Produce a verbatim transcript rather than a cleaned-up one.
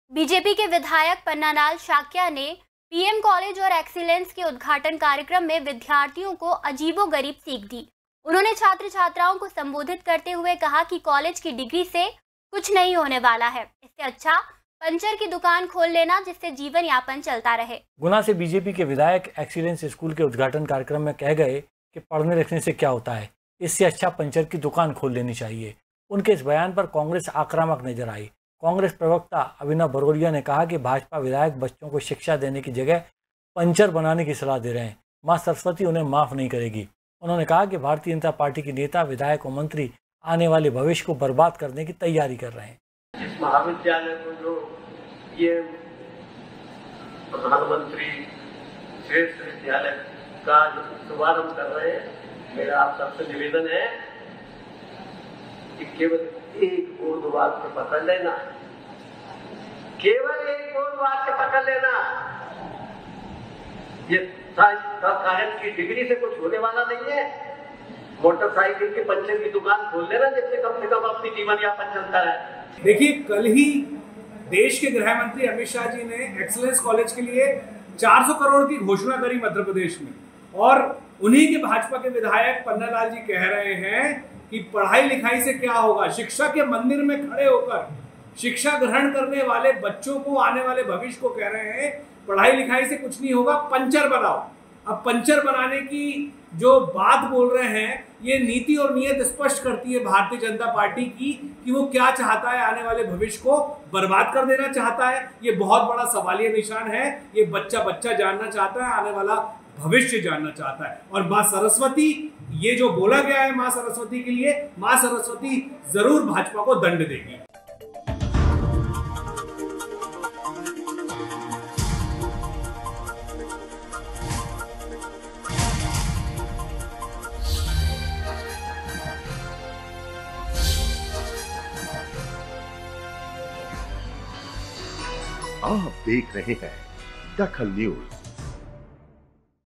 BJP के विधायक पन्नालाल शाक्या ने पीएम कॉलेज और एक्सीलेंस के उद्घाटन कार्यक्रम में विद्यार्थियों को अजीबोगरीब सीख दी। उन्होंने छात्र छात्राओं को संबोधित करते हुए कहा कि कॉलेज की डिग्री से कुछ नहीं होने वाला है, इससे अच्छा पंचर की दुकान खोल लेना जिससे जीवन यापन चलता रहे। गुना से बीजेपी के विधायक एक्सीलेंस स्कूल के उद्घाटन कार्यक्रम में कह गए कि पढ़ने लिखने से क्या होता है, इससे अच्छा पंचर की दुकान खोल लेनी चाहिए। उनके इस बयान पर कांग्रेस आक्रामक नजर आई। कांग्रेस प्रवक्ता अभिनव बरोरिया ने कहा कि भाजपा विधायक बच्चों को शिक्षा देने की जगह पंचर बनाने की सलाह दे रहे हैं। मां सरस्वती उन्हें माफ नहीं करेगी। उन्होंने कहा कि भारतीय जनता पार्टी के नेता, विधायक और मंत्री आने वाले भविष्य को बर्बाद करने की तैयारी कर रहे हैं। इस महाविद्यालय को जो ये प्रधानमंत्री श्रेष्ठ विद्यालय का जो शुभारंभ कर रहे हैं, मेरा आप सबसे निवेदन है कि केवल एक बोर्ड वाक्य पकड़ लेना, केवल एक बोर्ड वाक्य पकड़ लेना। ये साइंस की डिग्री से कुछ होने वाला नहीं है। मोटरसाइकिल के पंचर की दुकान खोल लेना जिससे कम से कम अपनी जीवन यापन चलता है। देखिए, कल ही देश के गृह मंत्री अमित शाह जी ने एक्सीलेंस कॉलेज के लिए चार सौ करोड़ की घोषणा करी मध्य प्रदेश में, और उन्हीं के भाजपा के विधायक पन्नालाल जी कह रहे हैं कि पढ़ाई लिखाई से क्या होगा। शिक्षा के मंदिर में खड़े होकर शिक्षा ग्रहण करने वाले बच्चों को, आने वाले भविष्य को कह रहे हैं पढ़ाई लिखाई से कुछ नहीं होगा, पंचर बनाओ। अब पंचर बनाने की जो बात बोल रहे हैं, ये नीति और नियत स्पष्ट करती है भारतीय जनता पार्टी की कि वो क्या चाहता है, आने वाले भविष्य को बर्बाद कर देना चाहता है। ये बहुत बड़ा सवालिया निशान है। ये बच्चा बच्चा जानना चाहता है, आने वाला भविष्य जानना चाहता है। और मां सरस्वती, ये जो बोला गया है मां सरस्वती के लिए, मां सरस्वती जरूर भाजपा को दंड देगी। आप देख रहे हैं दखल न्यूज।